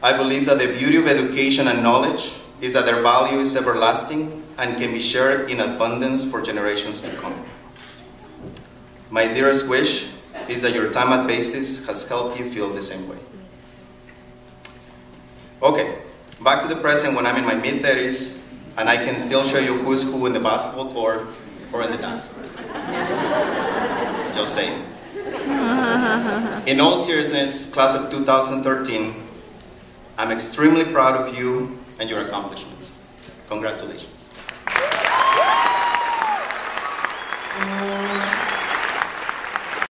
I believe that the beauty of education and knowledge is that their value is everlasting and can be shared in abundance for generations to come. My dearest wish is that your time at Basis has helped you feel the same way. Okay, back to the present when I'm in my mid-30s and I can still show you who's who in the basketball court or in the dance. Just saying. In all seriousness, class of 2013, I'm extremely proud of you and your accomplishments. Congratulations.